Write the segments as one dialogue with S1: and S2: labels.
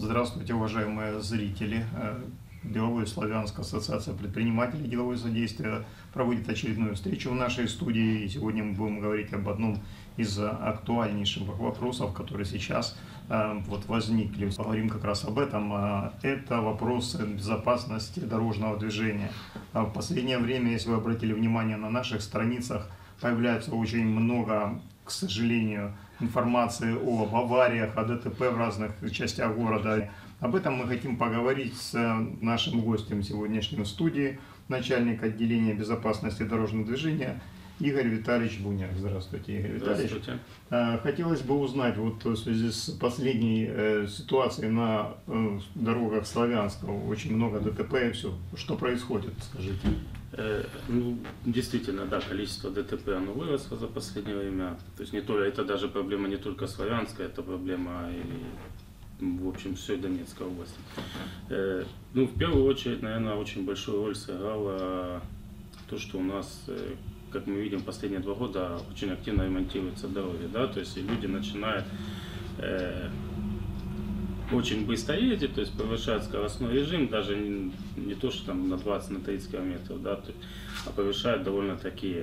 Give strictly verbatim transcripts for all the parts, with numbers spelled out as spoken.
S1: Здравствуйте, уважаемые зрители. Деловой Славянск, Ассоциация предпринимателей деловое содействие проводит очередную встречу в нашей студии. И сегодня мы будем говорить об одном из актуальнейших вопросов, которые сейчас э, вот возникли. Поговорим как раз об этом. Это вопросы безопасности дорожного движения. В последнее время, если вы обратили внимание, на наших страницах появляется очень много, к сожалению, информации об авариях, о ДТП в разных частях города. Об этом мы хотим поговорить с нашим гостем сегодняшней студии, начальник отделения безопасности дорожного движения Игорь Витальевич Буняк. Здравствуйте, Игорь Витальевич.
S2: Здравствуйте.
S1: Хотелось бы узнать, вот в связи с последней ситуацией на дорогах Славянска, очень много ДТП и все, что происходит, скажите?
S2: Э, ну, действительно, да, количество ДТП оно выросло за последнее время. То есть не только, это даже проблема не только Славянска, это проблема и, в общем, всей Донецкой области. Э, ну, в первую очередь, наверное, очень большую роль сыграло то, что у нас, э, как мы видим, последние два года очень активно ремонтируются дороги, да, то есть и люди начинают э, очень быстро ездить, то есть повышает скоростной режим, даже не, не то, что там на двадцать, на тридцать километров, да, то есть, а повышает довольно такие,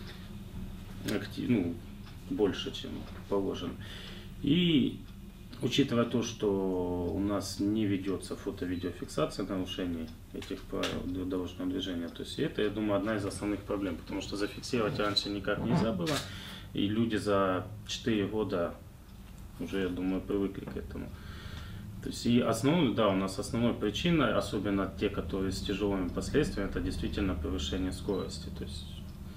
S2: актив, ну, больше, чем положено. И учитывая то, что у нас не ведется фото-видеофиксация нарушений этих правил дорожного движения, то есть это, я думаю, одна из основных проблем, потому что зафиксировать раньше никак нельзя было, и люди за четыре года уже, я думаю, привыкли к этому. То есть и основной, да, у нас основной причиной, особенно те, которые с тяжелыми последствиями, это действительно повышение скорости. То есть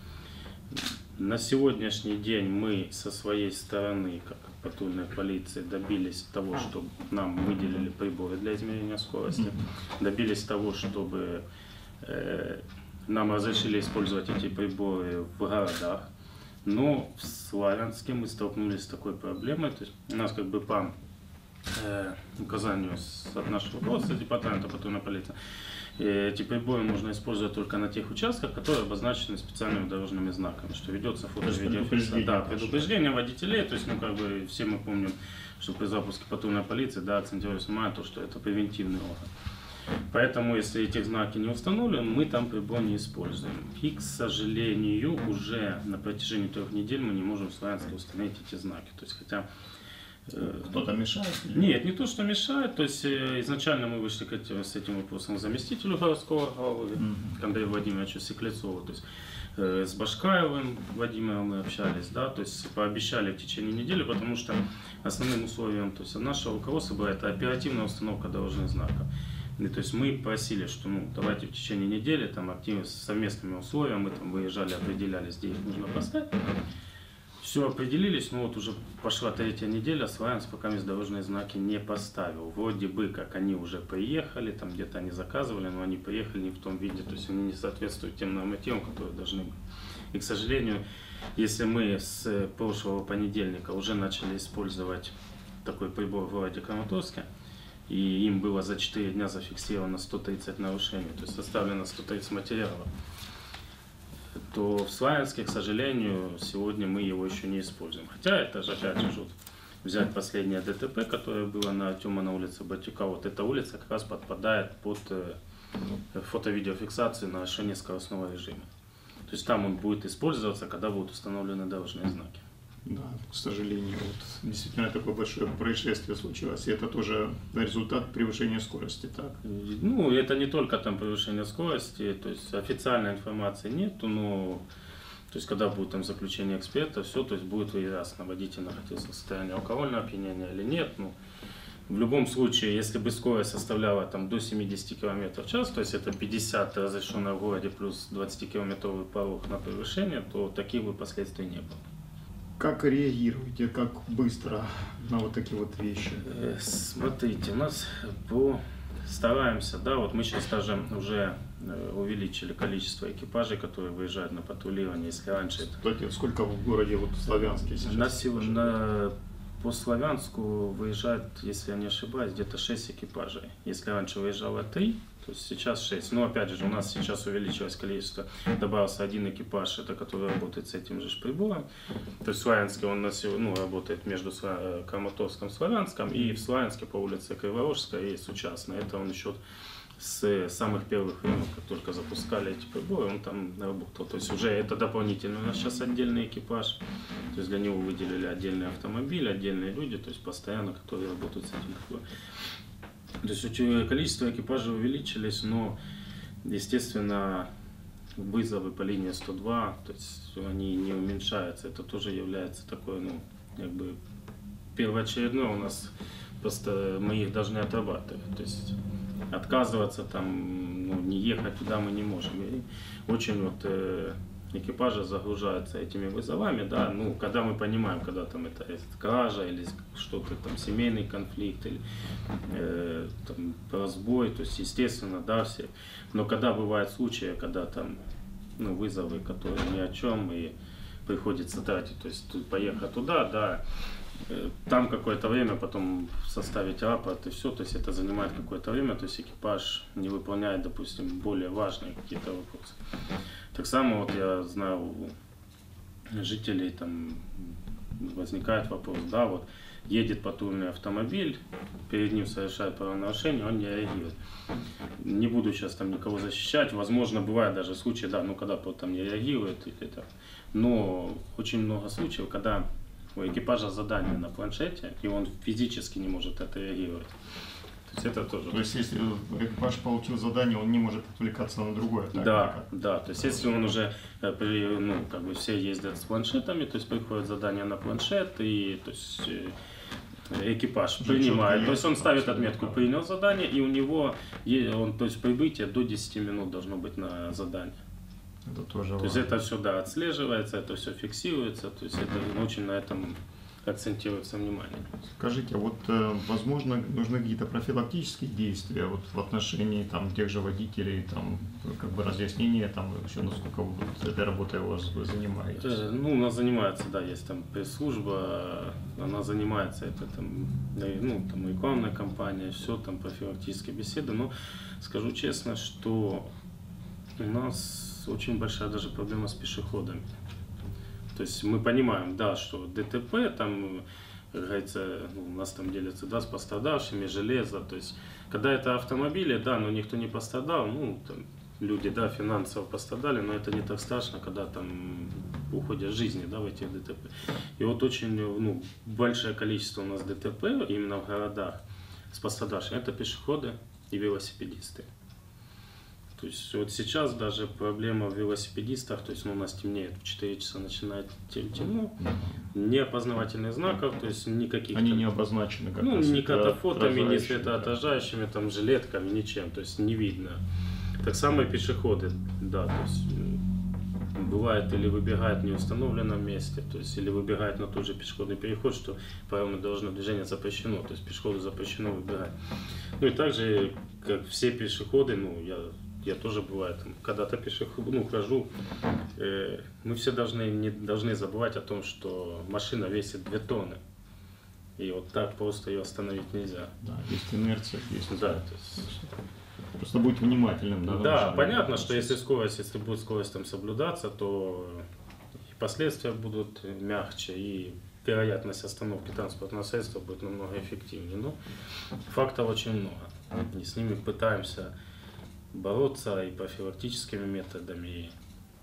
S2: на сегодняшний день мы со своей стороны, как патрульной полиции, добились того, чтобы нам выделили приборы для измерения скорости, добились того, чтобы э, нам разрешили использовать эти приборы в городах. Но в Славянске мы столкнулись с такой проблемой, то есть у нас как бы по Э, указанию от нашего руководства департамента патрульной полиции, эти приборы можно использовать только на тех участках, которые обозначены специальными дорожными знаками, что ведется фото-видеофиксация, да, предупреждение водителей, то есть, ну, как бы все мы помним, что при запуске патрульной полиции, да, акцентировались на то, что это превентивный орган. Поэтому, если эти знаки не установлены, мы там прибор не используем. И, к сожалению, уже на протяжении трех недель мы не можем в Славянске установить эти знаки. То есть, хотя
S1: кто-то мешает? Или?
S2: Нет, не то, что мешает. То есть изначально мы вышли к этим, с этим вопросом к заместителю городского головы, mm-hmm. Андрею Владимировичу Секлецову. То есть э, с Башкаевым Владимиром мы общались, да, то есть пообещали в течение недели, потому что основным условием, то есть нашего руководства была это оперативная установка дорожных знаков. И, то есть мы просили, что ну давайте в течение недели там активно с совместными условиями мы там выезжали, определялись, где их нужно поставить. Все определились, но вот уже пошла третья неделя, Славянск пока дорожные знаки не поставил. Вроде бы как они уже приехали, там где-то они заказывали, но они приехали не в том виде, то есть они не соответствуют тем нормативам, которые должны быть. И, к сожалению, если мы с прошлого понедельника уже начали использовать такой прибор в городе Краматорске, и им было за четыре дня зафиксировано сто тридцать нарушений, то есть составлено сто тридцать материалов, то в Славянске, к сожалению, сегодня мы его еще не используем. Хотя это же, опять же, вот, взять последнее ДТП, которое было на Артема на улице Батюка, вот эта улица как раз подпадает под э, фото-видеофиксацию нарушения скоростного режима. То есть там он будет использоваться, когда будут установлены дорожные знаки.
S1: Да, к сожалению, вот действительно такое большое происшествие случилось, и это тоже результат превышения скорости, так?
S2: Ну, это не только там превышение скорости, то есть официальной информации нету, но то есть когда будет там заключение эксперта, все, то есть будет ясно, водитель находился в состоянии алкогольного опьянения или нет. Ну, в любом случае, если бы скорость составляла там до семидесяти километров в час, то есть это пятьдесят разрешенных в городе плюс двадцатикилометровый порог на превышение, то таких бы последствий не было.
S1: Как реагируете, как быстро на вот такие вот вещи?
S2: Смотрите, у нас по... стараемся, да, вот мы сейчас даже уже увеличили количество экипажей, которые выезжают на патрулирование, если раньше...
S1: Кстати, сколько в городе вот в Славянске сейчас?
S2: На сегодня, на... По Славянску выезжает, если я не ошибаюсь, где-то шесть экипажей. Если раньше выезжало три, то То есть сейчас шесть. Но опять же, у нас сейчас увеличилось количество, добавился один экипаж, это который работает с этим же прибором. То есть Славянский он на сегодня, ну, работает между Краматорском и Славянском, и в Славянске по улице Криворожская есть участный. Это он еще с самых первых времен, как только запускали эти приборы, он там работал. То есть уже это дополнительно. У нас сейчас отдельный экипаж, то есть для него выделили отдельный автомобиль, отдельные люди, то есть постоянно, которые работают с этим прибором. То есть количество экипажей увеличились, но, естественно, вызовы по линии сто два, то есть они не уменьшаются. Это тоже является такой, ну, как бы первоочередной у нас, просто мы их должны отрабатывать. То есть отказываться там, ну, не ехать туда мы не можем. И очень вот э, экипажи загружаются этими вызовами, да, ну, когда мы понимаем, когда там это кража или что-то там, семейный конфликт или э, там, разбой, то есть, естественно, да, все. Но когда бывают случаи, когда там, ну, вызовы, которые ни о чем, и приходится тратить, то есть поехать туда, да, там какое-то время, потом составить рапорт и все, то есть это занимает какое-то время, то есть экипаж не выполняет, допустим, более важные какие-то вопросы. Так само вот я знаю у жителей, там возникает вопрос, да, вот едет патрульный автомобиль, перед ним совершает правонарушение, он не реагирует. Не буду сейчас там никого защищать, возможно, бывают даже случаи, да, ну когда кто-то там не реагирует, или так. Но очень много случаев, когда у экипажа задание на планшете, и он физически не может отреагировать. То есть это тоже.
S1: То есть если экипаж получил задание, он не может отвлекаться на другое. Так,
S2: да, да. То есть если он уже, ну, как бы все ездят с планшетами, то есть приходит задание на планшет, и то есть экипаж уже принимает. То есть он ставит отметку «принял задание», и у него, он, то есть прибытие до десяти минут должно быть на задание.
S1: Это тоже
S2: то есть это все, да, отслеживается, это все фиксируется, то есть это очень на этом акцентируется внимание.
S1: Скажите, вот возможно нужны какие-то профилактические действия вот в отношении там тех же водителей, там как бы разъяснения, там вообще насколько вы вот, этой работой у вас вы занимаетесь?
S2: Ну, у нас занимается, да, есть там пресс-служба, она занимается, это там, ну, там рекламная кампания, все там профилактические беседы, но скажу честно, что у нас очень большая даже проблема с пешеходами. То есть мы понимаем, да, что ДТП, там, как говорится, ну, у нас там делятся, да, с пострадавшими, железо, то есть, когда это автомобили, да, но никто не пострадал, ну, там, люди, да, финансово пострадали, но это не так страшно, когда там уходят жизни, да, в этих ДТП. И вот очень, ну, большое количество у нас ДТП именно в городах с пострадавшими, это пешеходы и велосипедисты. То есть вот сейчас даже проблема в велосипедистах, то есть, ну, у нас темнеет, в четыре часа начинает темно, не опознавательных знаков, то есть никаких...
S1: Они не обозначены как
S2: ну, ни катафотами, ни светоотражающими, там, жилетками, ничем, то есть не видно. Так само и пешеходы, да, то есть бывает или выбегает в неустановленном месте, то есть или выбегает на тот же пешеходный переход, что правилами дорожного движения запрещено, то есть пешеходу запрещено выбегать. Ну и также, как все пешеходы, ну, я... Я тоже бывает, когда-то пешеход, ну, хожу, э, мы все должны, не должны забывать о том, что машина весит две тонны. И вот так просто ее остановить нельзя.
S1: Да, есть инерция, есть.
S2: Да, то есть...
S1: Просто будь внимательным. Да,
S2: да, понятно, что если скорость, если будет скорость там соблюдаться, то и последствия будут мягче, и вероятность остановки транспортного средства будет намного эффективнее. Но фактов очень много. И с ними пытаемся бороться и профилактическими методами.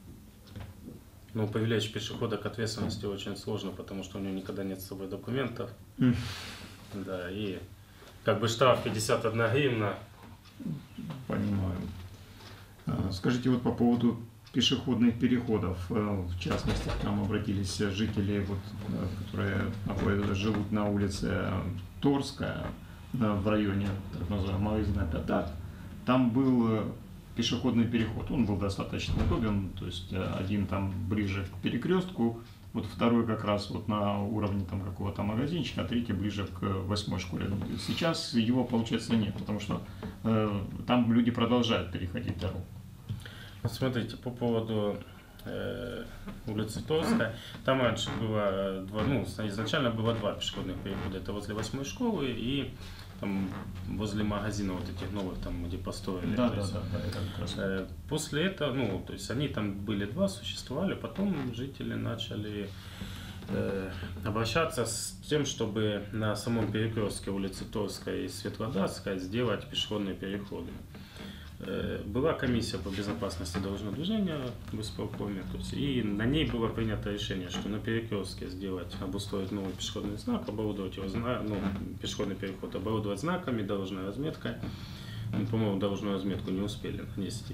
S2: Но привлечь пешехода к ответственности очень сложно, потому что у него никогда нет с собой документов. Mm. Да, и как бы штраф пятьдесят одна гривна.
S1: Понимаю. Скажите, вот по поводу пешеходных переходов, в частности, к нам обратились жители, вот, которые живут на улице Торская, в районе так называемого магазина Пятак. Там был пешеходный переход, он был достаточно удобен, то есть один там ближе к перекрестку, вот второй как раз вот на уровне там какого-то магазинчика, а третий ближе к восьмой школе. Сейчас его, получается, нет, потому что э, там люди продолжают переходить дорогу.
S2: Смотрите, по поводу э, улицы Торская, там раньше было два, ну, изначально было два пешеходных перехода, это возле восьмой школы и там возле магазина вот этих новых, там, где построили.
S1: Да,
S2: да,
S1: да,
S2: есть,
S1: да, да, это как раз.
S2: э, после этого, ну, то есть они там были два, существовали, потом жители начали э, обращаться с тем, чтобы на самом перекрестке улицы Торской и Светлодарской сделать пешеходные переходы. Была комиссия по безопасности дорожного движения в исполкоме, то есть, и на ней было принято решение, что на перекрестке сделать, обустроить новый пешеходный знак, оборудовать его, ну, пешеходный переход, оборудовать знаками, дорожной разметкой. Ну, по-моему, дорожную разметку не успели нанести.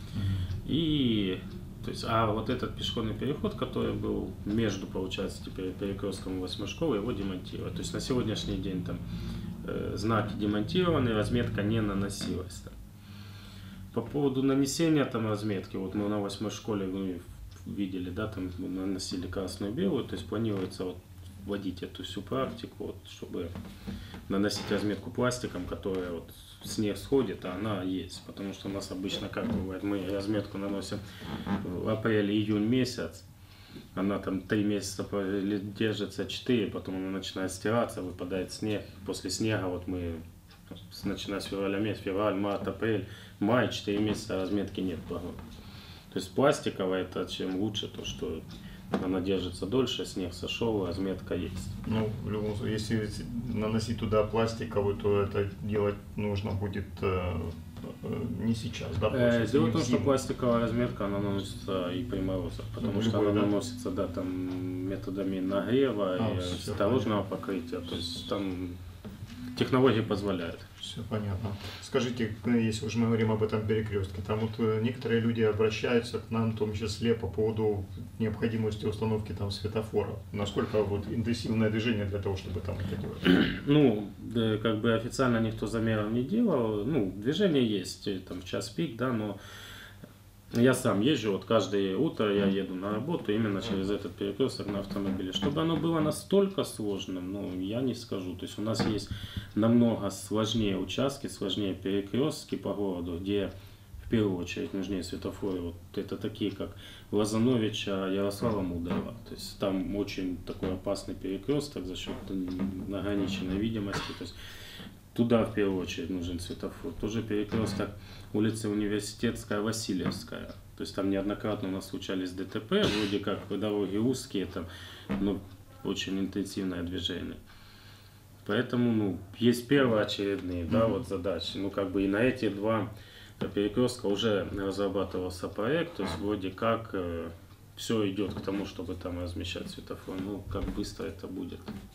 S2: И, то есть, а вот этот пешеходный переход, который был между, получается, теперь перекрестком и восьмой школы, его демонтировать. То есть на сегодняшний день там э, знаки демонтированы, разметка не наносилась. Там. По поводу нанесения там разметки, вот мы на восьмой школе мы видели, да, там мы наносили красную и белую, то есть планируется вот вводить эту всю практику, вот, чтобы наносить разметку пластиком, которая вот снег сходит, а она есть, потому что у нас обычно как бывает, мы разметку наносим в апреле-июнь месяц, она там три месяца держится, четыре, потом она начинает стираться, выпадает снег, после снега вот мы начиная с февраля месяца, февраль, март, апрель, май, четыре месяца разметки нет погоды. То есть пластиковая это чем лучше, то что она держится дольше, снег сошел, разметка есть.
S1: Ну, в любом случае, если наносить туда пластиковую, то это делать нужно будет э, не сейчас, да?
S2: Э, дело в том, что пластиковая разметка, она наносится и при морозах, потому ну, что любой, она да? наносится, да, там методами нагрева а, и осторожного покрытия, то есть там технологии позволяют.
S1: Все понятно. Скажите, если уже мы говорим об этом перекрестке, там вот некоторые люди обращаются к нам, в том числе по поводу необходимости установки там светофора. Насколько вот интенсивное движение для того, чтобы там это делать?
S2: Ну, да, как бы официально никто замеров не делал. Ну, движение есть там в час пик, да, но я сам езжу, вот каждое утро я еду на работу именно через этот перекресток на автомобиле. Чтобы оно было настолько сложным, ну, я не скажу. То есть у нас есть намного сложнее участки, сложнее перекрестки по городу, где в первую очередь нужнее светофоры. Вот это такие, как Лозановича, Ярослава Мудрого. То есть там очень такой опасный перекресток за счет ограниченной видимости. То есть туда в первую очередь нужен светофор. Тоже перекресток улицы Университетская, Васильевская. То есть там неоднократно у нас случались ДТП, вроде как дороги узкие, там, но очень интенсивное движение. Поэтому, ну, есть первоочередные, да, вот задачи. Ну, как бы и на эти два перекрестка уже разрабатывался проект, то есть вроде как э, все идет к тому, чтобы там размещать светофор. Ну, как быстро это будет.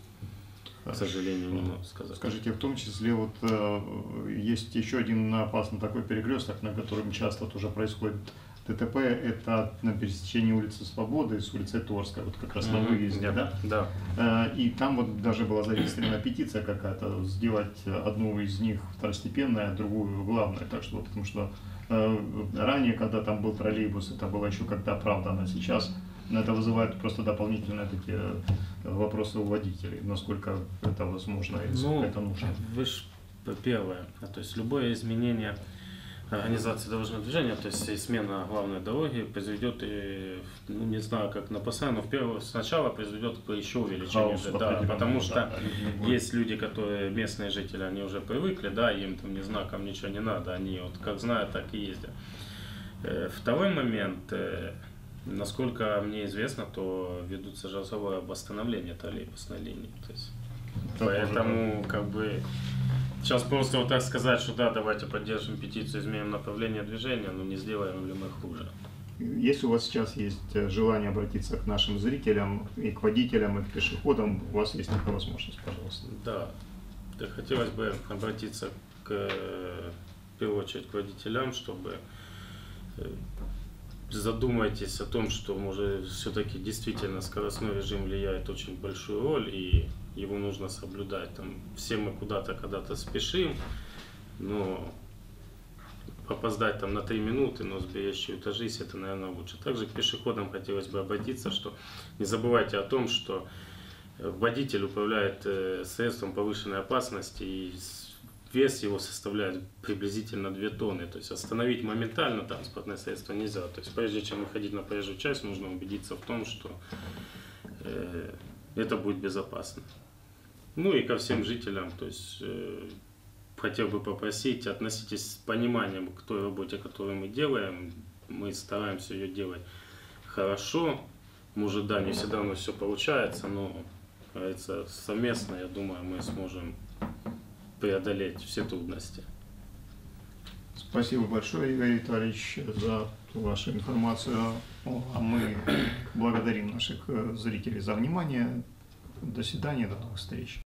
S2: К сожалению, не могу сказать.
S1: Скажите, в том числе вот э, есть еще один опасный такой перекресток, на котором часто тоже происходит ДТП, это на пересечении улицы Свободы с улицей Торской, вот как раз на выезде,
S2: да?
S1: Да.
S2: Да.
S1: Э, и там вот даже была зарегистрирована петиция какая-то, сделать одну из них второстепенной, а другую главной, так что вот, потому что э, ранее, когда там был троллейбус, это было еще когда оправдано, сейчас это вызывает просто дополнительные такие вопросы у водителей, насколько это возможно и насколько
S2: ну,
S1: это нужно.
S2: Вы ж, первое, то есть любое изменение организации дорожного движения, то есть и смена главной дороги произведет, и, ну не знаю как на постоянно, но в первую, сначала произведет к еще увеличению, да, потому что да, есть люди, которые местные жители, они уже привыкли, да, им там ни знаком ничего не надо, они вот как знают, так и ездят. Второй момент. Насколько мне известно, то ведутся же особое восстановление троллейбусной линии. То есть, поэтому, как бы, сейчас просто вот так сказать, что да, давайте поддержим петицию, изменим направление движения, но не сделаем ли мы хуже.
S1: Если у вас сейчас есть желание обратиться к нашим зрителям, и к водителям, и к пешеходам, у вас есть такая возможность, пожалуйста.
S2: Да, да хотелось бы обратиться к, в первую очередь к водителям, чтобы задумайтесь о том, что может все-таки действительно скоростной режим влияет очень большую роль, и его нужно соблюдать. Там, все мы куда-то когда-то спешим, но опоздать там на три минуты, но сберечь чью-то жизнь, это, наверное, лучше. Также к пешеходам хотелось бы обратиться, что не забывайте о том, что водитель управляет средством повышенной опасности, и вес его составляет приблизительно две тонны, то есть остановить моментально транспортное средство нельзя. То есть прежде чем выходить на проезжую часть, нужно убедиться в том, что э, это будет безопасно. Ну и ко всем жителям, то есть э, хотел бы попросить, относитесь с пониманием к той работе, которую мы делаем. Мы стараемся ее делать хорошо. Может, да, не всегда у нас все получается, но, как говорится, совместно, я думаю, мы сможем преодолеть все трудности.
S1: Спасибо большое, Игорь Витальевич, за вашу информацию. А мы благодарим наших зрителей за внимание. До свидания, до новых встреч.